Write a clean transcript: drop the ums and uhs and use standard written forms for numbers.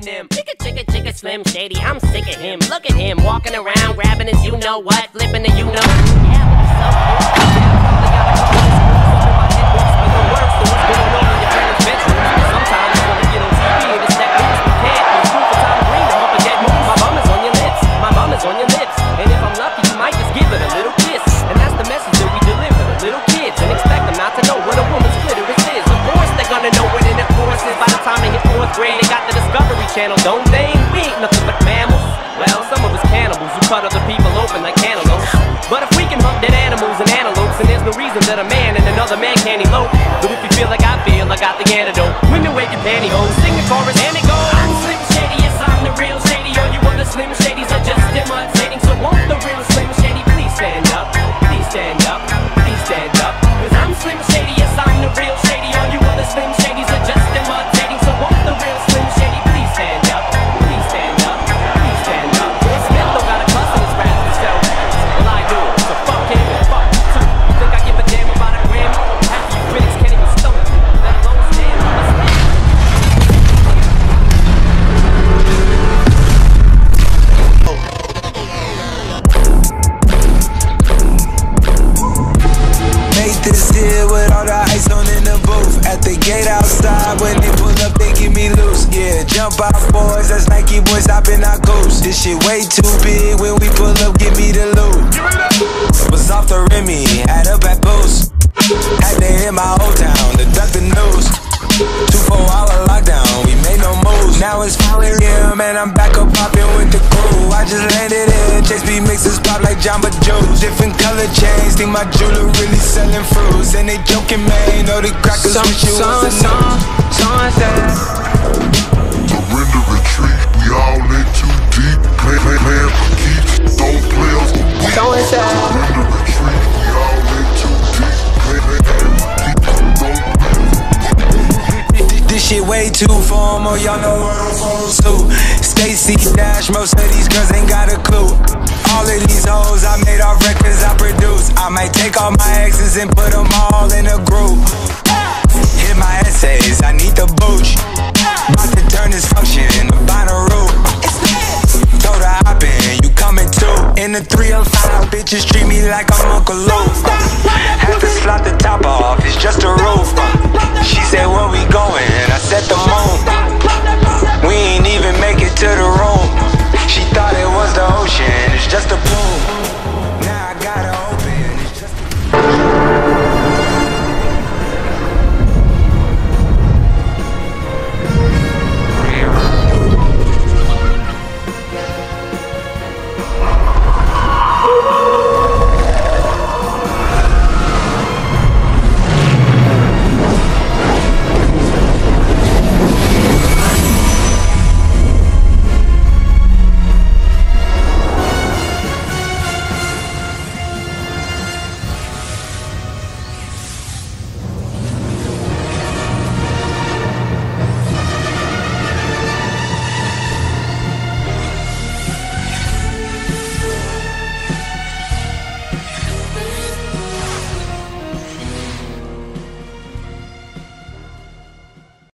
them. Chicka, Slim Shady, I'm sick of him. Look at him, walking around, grabbing his you know what, flipping the you know. Yeah, but he's so cool. Sometimes you wanna get on TV and it's that news, but can't. It's cool for Tom Green to hope I get moved. My bum is on your lips, my bum is on your lips. And if I'm lucky, you might just give it a little kiss. And that's the message that we deliver to little kids. And expect them not to know what a woman's clitoris is. Of course they're gonna know what an course is. By the time they hit 4th grade, they got the Discovery Channel, don't they? We ain't nothing but mammals. Well, some of us cannibals who cut other people open like cantaloupes. But if we can hunt dead animals and antelopes, then there's no reason that a man and another man can't elope. But if you feel like I feel, I got the antidote. Women wave your pantyhose, sing the chorus and it goes. I'm Slim Shady, yes I'm the real Shady. All you other Slim Shadys are just imitating. So won't the real Slim Shady please stand up? Please stand up, please stand up. Cause I'm Slim Shady, yes I'm the real Shady. All you other Slim Shadys are just imitating. So won't the real Slim Shady please stand up? Please stand up, please stand up. Smith don't got a cuss in his rap himself. Well I do, so fuck him and fuck you too. You think I give a damn about a Grammy? Half you critics can't even stomach me, let alone stand on my stand. Make this deal with all the ice on in the booth. At the gate outside, when they pull up, they give me loose. Yeah, jump out, boys, that's Nike boys hopping our goose. This shit way too big, when we pull up, give me the loot. Was off the Remy, had up at Boost. Had to hit my old town to duck the news. 2-4-hour lockdown, we made no moves. Now it's 4 AM and I'm back up popping with the crew. I just landed in, Chase B mixes pop like Jamba Juice. Different color chains, think my jeweler really selling fruits. And they joking, man, know the crackers wish you was a sunset. Surrender retreat, we all in too deep. Plan for keeps, don't play us for weeks. Surrender retreat, we all in too deep. Plan for keeps, don't play us for weeks. This shit way too formal, y'all know what I'm supposed to. Stacy Dash, most of these girls ain't got a clue. All of these hoes I made off records I produce. I might take all my exes and put them all in a group. Hit my essays, I need the booch. About to turn this function into binary. Told her hop in, you coming too. In the 305, bitches treat me like I'm Uncle Luke. Had to slot the top off, it's just a roof. She said, where we going? I said the moon. We ain't even make it to the room. She thought it was the ocean, it's just a pool.